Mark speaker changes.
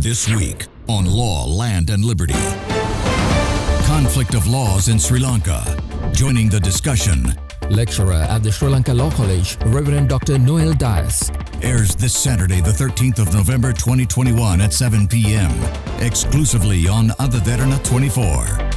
Speaker 1: This week on Law, Land and Liberty. Conflict of laws in Sri Lanka. Joining the discussion,
Speaker 2: lecturer at the Sri Lanka Law College, Reverend Dr. Noel Dias.
Speaker 1: Airs this Saturday, the 13th of November 2021 at 7 p.m. exclusively on Derana 24.